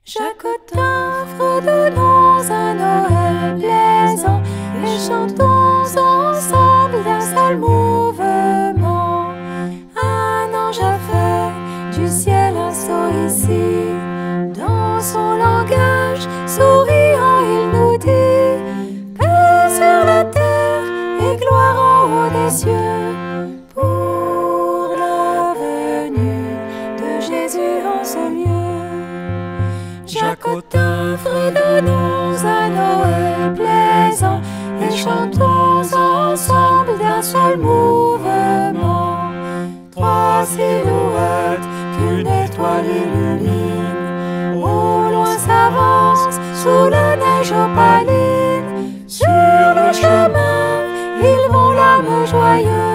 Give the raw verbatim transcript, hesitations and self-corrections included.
Jacotin, fredonnons un Noël plaisant et chantons ensemble d'un seul mouvement. Un ange a fait du ciel un sort ici. Dans son langage souriant, il nous dit paix sur la terre et gloire en haut des cieux pour la venue de Jésus en ce lieu. Jacotin, fredonnons un Noël plaisant et chantons ensemble d'un seul mouvement. Trois silhouettes qu'une étoile illumine, au loin s'avance sous la neige opaline. Sur le chemin, ils vont l'âme joyeuse.